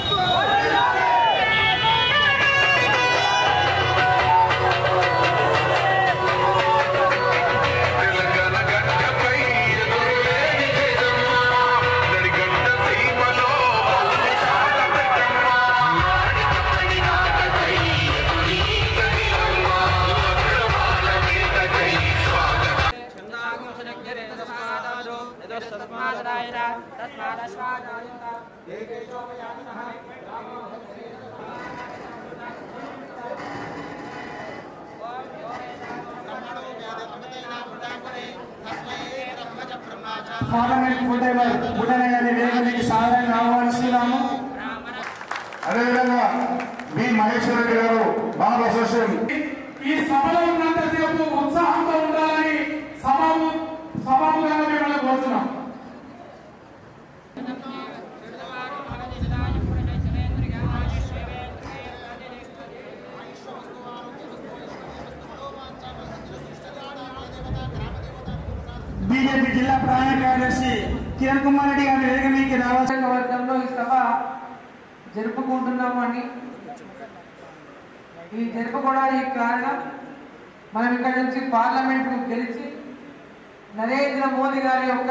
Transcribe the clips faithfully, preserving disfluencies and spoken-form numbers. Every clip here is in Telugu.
పార్లమెంట్ బుడనే గారి వేదికకి సాధారణంగా ఆహ్వానిస్తున్నాము. అదేవిధంగా బి మహేశ్వర రెడ్డి గారు బాల అసోసియేషన్ ఈ సభలో ఉన్నంతసేపు ఉత్సాహంగా ఉండాలని సభకు సభాముఖంగా మిమ్మల్ని కోరుతున్నాం. బీజేపీ జిల్లా ప్రధాన కార్యదర్శి కిరణ్ కుమార్ రెడ్డి గారి వేదిక మీకు రావాల్సిన వర్గంలో ఈ సభ జరుపుకుంటున్నాము అని ఈ జరుపుకోవడానికి కారణం మనం ఇక్కడ నుంచి పార్లమెంట్ కు గెలిచి నరేంద్ర మోదీ గారి యొక్క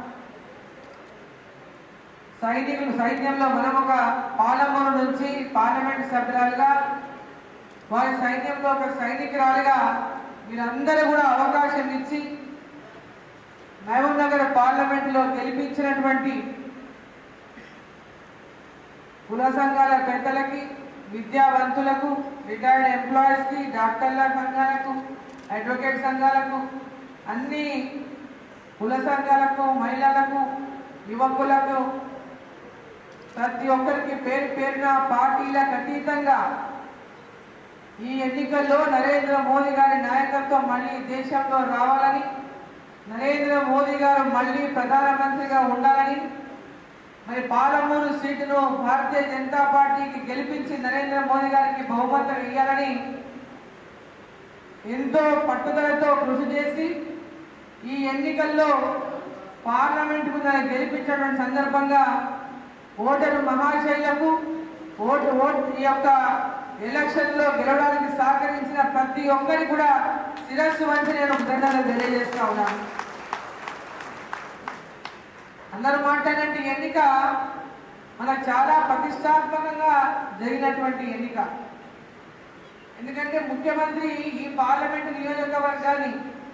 సైనికులు సైన్యంలో మనం ఒక పాలమూరు నుంచి పార్లమెంట్ సభ్యురాలుగా వారి సైన్యంలో ఒక సైనికురాలుగా మీరందరూ కూడా అవకాశం ఇచ్చి మహబూబ్ నగర్ పార్లమెంట్ లో గెలిపించినటువంటి కుల సంఘాల పెద్దలకి, విద్యావంతులకు, రిటైర్డ్ ఎంప్లాయీస్ కి, డాక్టర్ల సంఘాలకు, అడ్వకేట్ సంఘాలకు, అన్ని కుల సంఘాలకు, మహిళలకు, యువకులకు, ప్రతి ఒక్కరికి పేరు పేరున పార్టీలకు అతీతంగా ఈ ఎన్నికల్లో నరేంద్ర మోదీ గారి నాయకత్వం మళ్ళీ దేశంలో రావాలని, నరేంద్ర మోదీ గారు మళ్ళీ ప్రధానమంత్రిగా ఉండాలని, మరి పాలమూరు సీటును భారతీయ జనతా పార్టీకి గెలిపించి నరేంద్ర మోదీ గారికి బహుమతం ఇవ్వాలని ఎంతో పట్టుదలతో కృషి చేసి ఈ ఎన్నికల్లో పార్లమెంటుకు గెలిపించినటువంటి సందర్భంగా ఓటరు మహాశైలకు ఓటు ఓటు ఈ యొక్క ఎలక్షన్లో గెలవడానికి సహకరించిన ప్రతి ఒక్కరి కూడా శిరస్సు వంచి నేను కృతజ్ఞతలు తెలియజేస్తా ఉన్నాను. అందరూ మాట్లాడినట్టు ఎన్నిక మనకు చాలా ప్రతిష్టాత్మకంగా జరిగినటువంటి ఎన్నిక. ఎందుకంటే ముఖ్యమంత్రి ఈ పార్లమెంటు నియోజకవర్గాన్ని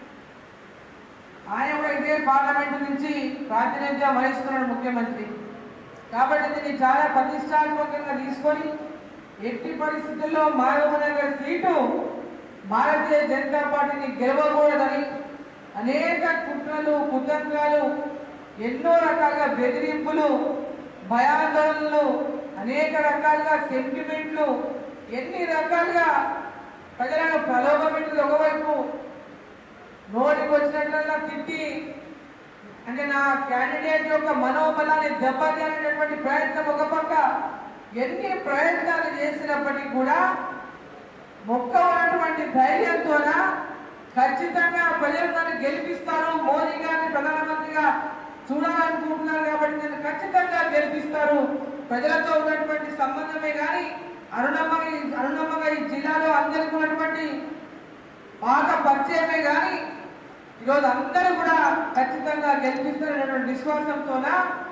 ఆయన కూడా ఇదే పార్లమెంటు నుంచి ప్రాతినిధ్యం వహిస్తున్నాడు ముఖ్యమంత్రి. కాబట్టి దీన్ని చాలా ప్రతిష్టాత్మకంగా తీసుకొని ఎట్టి పరిస్థితుల్లో మహబూబ్ నగర్ సీటు భారతీయ జనతా పార్టీని గెలవకూడదని అనేక కుట్రలు, కుతంత్రాలు, ఎన్నో రకాలుగా బెదిరింపులు, భయాందోళనలు, అనేక రకాలుగా సెంటిమెంట్లు, ఎన్ని రకాలుగా ప్రజలను ప్రలోభపెట్టి ఒకవైపు నోటికి వచ్చినట్లల్లా తిట్టి అంటే నా క్యాండిడేట్ యొక్క మనోబలాన్ని దెబ్బతీయాలనేటువంటి ప్రయత్నం ఒక పక్క, ఎన్ని ప్రయత్నాలు చేసినప్పటికీ కూడా మొక్క ఉన్నటువంటి ధైర్యంతోన ఖచ్చితంగా ప్రజలు నన్ను గెలిపిస్తారు, మోదీ గారిని ప్రధానమంత్రిగా చూడాలనుకుంటున్నారు కాబట్టి నన్ను ఖచ్చితంగా గెలిపిస్తారు, ప్రజలతో ఉన్నటువంటి సంబంధమే కానీ అరుణమ్మ అరుణమ్మగా ఈ జిల్లాలో అందరికీ ఉన్నటువంటి పాత పరిచయమే కానీ ఈరోజు అందరూ కూడా ఖచ్చితంగా గెలిపిస్తారనేటువంటి విశ్వాసంతోన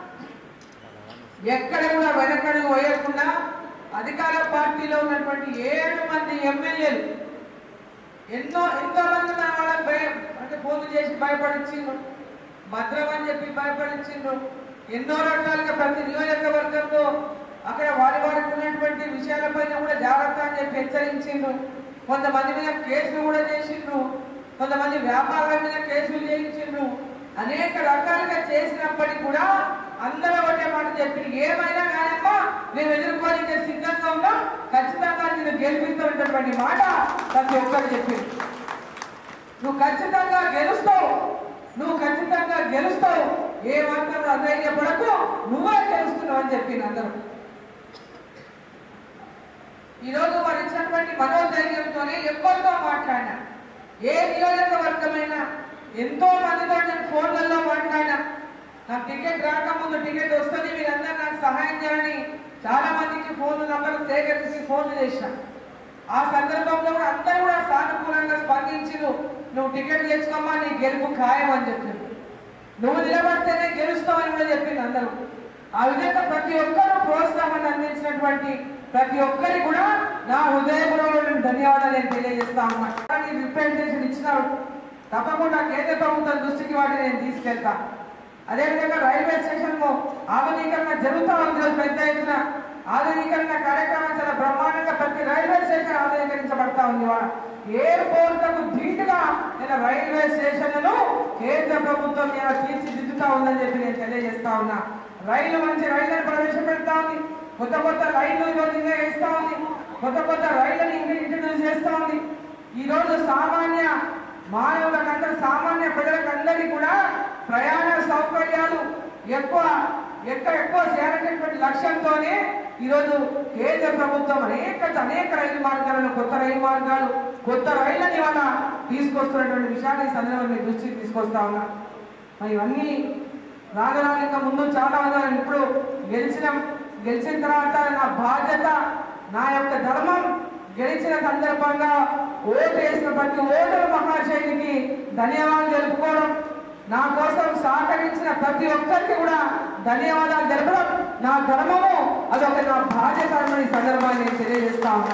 ఎక్కడ కూడా వెనకడుగు వేయకుండా అధికార పార్టీలో ఉన్నటువంటి ఏడు మంది ఎమ్మెల్యేలు ఎన్నో ఎంతో మంది మన వాళ్ళకి భయం అంటే ఫోన్లు చేసి భయపడించిండ్రు, భద్రం అని చెప్పి భయపడించిండ్రు, ఎన్నో రకాలుగా ప్రతి నియోజకవర్గంలో అక్కడ వారి వారికి ఉన్నటువంటి విషయాలపైన కూడా జాగ్రత్త అని చెప్పి హెచ్చరించిండ్రు. కొంతమంది మీద కేసులు కూడా చేసిండ్రు, కొంతమంది వ్యాపారాల మీద కేసులు చేయించిండ్రు, అనేక రకాలుగా చేసినప్పటికీ కూడా అందరూ ఒకటే మాట చెప్పి ఏమైనా కానమ్మా మేము ఎదుర్కోనికి సిద్ధంగా ఉన్నాం, ఖచ్చితంగా నేను గెలిపిస్తున్నటువంటి మాట ప్రతి ఒక్కరు చెప్పింది. నువ్వు ఖచ్చితంగా గెలుస్తావు, నువ్వు ఖచ్చితంగా గెలుస్తావు, ఏ మాత్రం అధైర్యపడకు, నువ్వే గెలుస్తున్నావు అని చెప్పింది అందరూ. ఈరోజు వారు ఇచ్చినటువంటి మనోధైర్యంతోనే ఎవరితో మాట్లాడినా, ఏ నియోజకవర్గమైనా ఎంతో మందితో నేను ఫోన్లలో మాట్లాడినా, నాకు టికెట్ రాకముందు టికెట్ వస్తుంది మీరందరూ నాకు సహాయం చేయాలని చాలా మందికి ఫోన్ నంబర్లు సేకరించి ఫోన్లు చేసిన. ఆ సందర్భంలో కూడా అందరూ కూడా సానుకూలంగా స్పందించిరు. నువ్వు టికెట్ తెచ్చుకోమ్మా, నీ గెలుపు ఖాయం అని చెప్పింది. నువ్వు నిలబడితేనే గెలుస్తామని కూడా చెప్పింది అందరూ. ఆ విధంగా ప్రతి ఒక్కరూ ప్రోత్సాహాన్ని అందించినటువంటి ప్రతి ఒక్కరికి కూడా నా హృదయపూర్వక ధన్యవాదాలు నేను తెలియజేస్తా ఉన్నా. రిప్రజెంటేషన్ ఇచ్చినారు, తప్పకుండా కేంద్ర ప్రభుత్వం దృష్టికి వాటిని నేను తీసుకెళ్తా. అదేవిధంగా రైల్వే స్టేషన్ ఆధునీకరణ జరుగుతూ ఉంది. పెద్ద ఎత్తున ఆధునీకరణ కార్యక్రమం చాలా బ్రహ్మాండంగా ప్రతి రైల్వే స్టేషన్ ఆధునీకరించబడతా ఉంది. ఎయిర్పోర్ట్లకు ధీటుగా నేను రైల్వే స్టేషన్లను కేంద్ర ప్రభుత్వం తీర్చిదిద్దుతా ఉందని చెప్పి నేను తెలియజేస్తా ఉన్నా. రైలు మంచి రైళ్లను ప్రవేశపెడతా ఉంది, కొత్త కొత్త రైళ్లు ఇంకా వేస్తా ఉంది, కొత్త కొత్త రైళ్లను ఇంట్రడ్యూస్ చేస్తా ఉంది. ఈ రోజు సామాన్య మానవులకంటే సామాన్య ప్రజలకు అందరికీ కూడా ప్రయాణ సౌకర్యాలు ఎక్కువ ఎక్కువ ఎక్కువ చేయాలనేటువంటి లక్ష్యంతోనే ఈరోజు కేంద్ర ప్రభుత్వం అనేక అనేక రైలు మార్గాలను కొత్త రైలు మార్గాలు కొత్త రైళ్లని ఇవాళ తీసుకొస్తున్నటువంటి విషయాన్ని ఈ సందర్భంగా మీ దృష్టికి తీసుకొస్తా ఉన్నా. మరి ఇవన్నీ రాగరానిక ముందు చాలా ఉన్నారు. ఇప్పుడు గెలిచిన గెలిచిన తర్వాత నా బాధ్యత, నా యొక్క ధర్మం, గెలిచిన సందర్భంగా ఓటు వేసిన ప్రతి ఓటరు మహాశయునికి ధన్యవాదాలు తెలుపుకోవడం, నా కోసం సహకరించిన ప్రతి ఒక్కరికి కూడా ధన్యవాదాలు తెలపడం నా ధర్మము, అదొక నా బాధ్యత అని సందర్భాన్ని నేను తెలియజేస్తా ఉన్నా.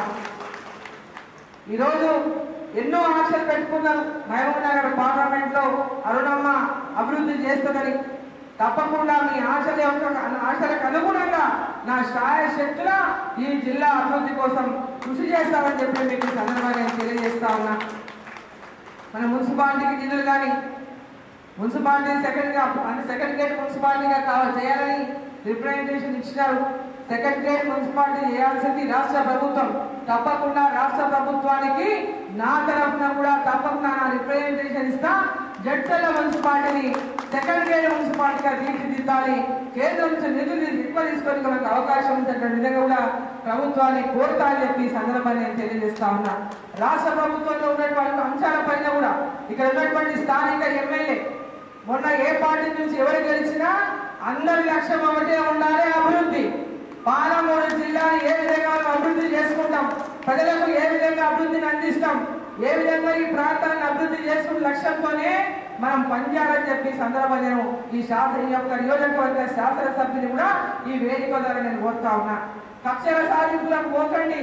ఈరోజు ఎన్నో ఆశలు పెట్టుకున్నాను. మహబూబ్ నగర్ పార్లమెంట్ లో అరుణమ్మ అభివృద్ధి చేస్తుందని. తప్పకుండా మీ ఆశల యొక్క ఆశలకు అనుగుణంగా నా స్థాయ శక్తుల ఈ జిల్లా అభివృద్ధి కోసం కృషి చేస్తామని చెప్పి మీకు సందర్భంగా నేను తెలియజేస్తా ఉన్నా. మన మున్సిపాలిటీకి నిధులు కానీ మున్సిపాలిటీ సెకండ్ అంటే సెకండ్ గేట్ మున్సిపాలిటీగా కావాలి చేయాలని రిప్రజెంటేషన్ ఇచ్చినారు. సెకండ్ గ్రేడ్ మున్సిపాలిటీ చేయాల్సింది రాష్ట్ర ప్రభుత్వం. తప్పకుండా రాష్ట్ర ప్రభుత్వానికి నా తరఫున కూడా తప్పకుండా నా రిప్రజెంటేషన్ ఇస్తా. జడ్చర్ల మున్సిపాలిటీని సెకండ్ గ్రేడ్ మున్సిపాలిటీగా తీర్చిదిద్దాలి, కేంద్రం నుంచి నిధులు ఎక్కువ తీసుకొని మనకు అవకాశం ఉంటున్నటువంటి విధంగా కూడా ప్రభుత్వాన్ని కోరుతా అని చెప్పి ఈ సందర్భాన్ని నేను తెలియజేస్తా ఉన్నా. రాష్ట్ర ప్రభుత్వంలో ఉన్నటువంటి అంశాలపైన కూడా ఇక్కడ ఉన్నటువంటి స్థానిక ఎమ్మెల్యే మొన్న ఏ పార్టీ నుంచి ఎవరు గెలిచినా అందరి లక్ష్యం ఒకటే ఉండాలి, అభివృద్ధి. పాలమూరు జిల్లాని ఏ విధంగా మనం అభివృద్ధి చేసుకుంటాం, ప్రజలకు ఏ విధంగా అభివృద్ధిని అందిస్తాం, ఏ విధంగా ఈ ప్రాంతాన్ని అభివృద్ధి చేసుకునే లక్ష్యంతోనే మనం పనిచేయాలని చెప్పి సందర్భంగా నేను ఈ శాస్త్ర ఈ యొక్క నియోజకవర్గ శాసనసభ్యుని కూడా ఈ వేదిక ద్వారా నేను కోరుతా ఉన్నా. కక్షల సాధింపులకు పోకండి.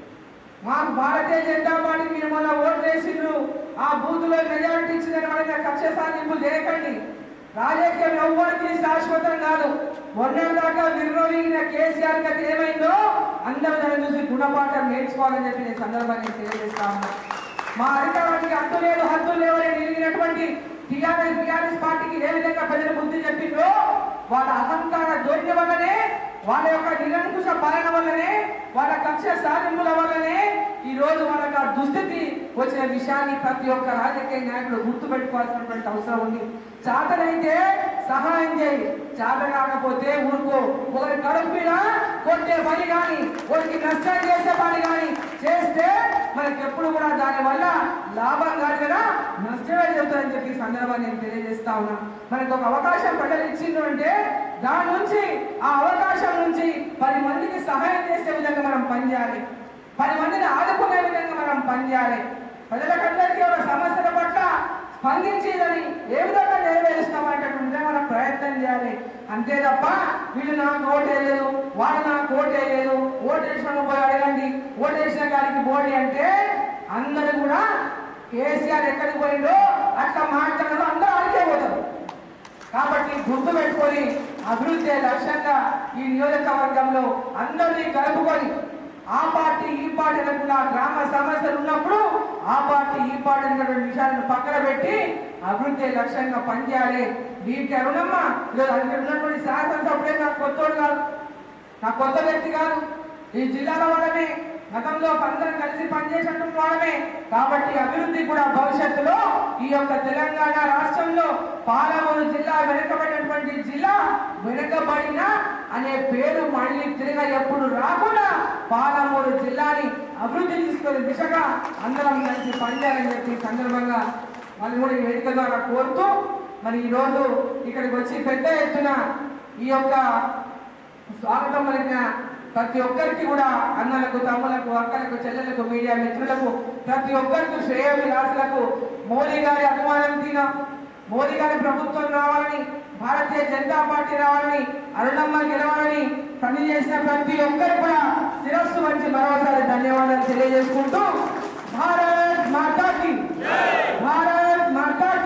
మాకు భారతీయ జనతా పార్టీ మీరు మొన్న ఓటు వేసిండ్రు, ఆ బూత్ లో మెజారిటీ ఇచ్చిన వాళ్ళకి కక్ష సాధింపు చేయకండి. రాజకీయం ఎవరికి శాశ్వతం కాదు. మొన్నటిదాకా విర్రోలిగిన కేసీఆర్ గతి ఏమైందో అందరూ దాన్ని చూసి గుణపాఠం నేర్చుకోవాలని చెప్పి నేను సందర్భాన్ని తెలియజేస్తా ఉన్నా. మా అధికారానికి హద్దు లేదు హద్దు లేవని నిలిగినటువంటి టీఆర్ఎస్ టీఆర్ఎస్ పార్టీకి ఏ విధంగా ప్రజలు బుద్ధి చెప్పిందో వాళ్ళ అహంకార ధోరణి వల్లనే, వాళ్ళ యొక్క నిరంకుశ పాలన వల్లనే, వాళ్ళ కక్ష సాధింపుల వల్లనే ఈ రోజు వాళ్ళకి ఆ దుస్థితి వచ్చిన విషయాన్ని ప్రతి ఒక్క రాజకీయ నాయకుడు గుర్తుపెట్టుకోవాల్సినటువంటి అవసరం ఉంది. చాతనైతే సహాయం చేయి, చాత కాకపోతే ఊరుకో. ఒకరి కడుపు మీద కొట్టే పని కానీ ఒకరికి నష్టం చేసే పని కానీ చేస్తే మనకి ఎప్పుడు కూడా దాని వల్ల లాభం కాదు కదా, నష్టమే జరుగుతుందని చెప్పి సందర్భాన్ని నేను తెలియజేస్తా ఉన్నా. మనకు ఒక అవకాశం ప్రజలు ఇచ్చిండ్రు అంటే దాని నుంచి ఆ అవకాశం నుంచి పది మందికి సహాయం చేసే విధంగా మనం పనిచేయాలి, పది మందిని ఆదుకునే విధంగా మనం పనిచేయాలి. ప్రజలకందరికీ ఒక సమస్యల పట్ల స్పందించేదని ఏ విధంగా నెరవేరుస్తామంటే మనం ప్రయత్నం చేయాలి. అంతే తప్ప వీళ్ళు నాకు ఓటేయలేదు, వాళ్ళు నాకు ఓటేయలేదు, ఓటేసిన పోయి అడగండి, ఓటేసిన గారికి బోడి అంటే అందరూ కూడా కేసీఆర్ ఎక్కడికి పోయిందో అట్లా మాట్లాడడం అందరూ అడిగే పోతారు. కాబట్టి గుర్తు పెట్టుకొని అభివృద్ధి లక్ష్యంగా ఈ నియోజకవర్గంలో అందరినీ కలుపుకొని ఆ పార్టీ ఈ పార్టీ లేకుండా గ్రామ సమస్యలు ఉన్నప్పుడు ఆ పార్టీ ఈ పార్టీ అనేటువంటి విషయాలను పక్కన పెట్టి అభివృద్ధి లక్ష్యంగా పనిచేయాలి. వీటి అరుణమ్మ ఈరోజు అక్కడ ఉన్నటువంటి శాసనసభ్యులే నాకు కొత్తోడు కాదు, నాకు కొత్త వ్యక్తి కాదు. ఈ జిల్లాలో వాళ్ళమే, గతంలో అందరం కలిసి పనిచేసినటువంటి వాళ్ళమే. కాబట్టి అభివృద్ధి కూడా భవిష్యత్తులో ఈ యొక్క తెలంగాణ రాష్ట్రంలో పాలమూరు జిల్లా వెనుకబడినటువంటి జిల్లా వెనుకబడిన అనే పేరు మళ్ళీ తిరిగి ఎప్పుడు రాకుండా పాలమూరు జిల్లాని అభివృద్ధి తీసుకునే దిశగా అందరం కలిసి పనిచేయాలని చెప్పి సందర్భంగా వాళ్ళు కూడా వేదిక ద్వారా కోరుతూ మరి ఈరోజు ఇక్కడికి వచ్చి పెద్ద ఎత్తున ఈ యొక్క స్వాగతం పలికిన ప్రతి ఒక్కరికి కూడా అన్నలకు, తమ్ములకు, అక్కలకు, చెల్లెలకు, మీడియా మిత్రులకు, ప్రతి ఒక్కరికి, శ్రేయోభిలాషులకు మోడీ గారి అభిమానం తీన మోడీ గారి ప్రభుత్వం రావాలని, భారతీయ జనతా పార్టీ రావాలని, అరుణమ్మ గెలవాలని పనిచేసిన ప్రతి ఒక్కరికి కూడా శిరస్సు వంచి మరోసారి ధన్యవాదాలు తెలియజేసుకుంటూ భారత్ మాతాకి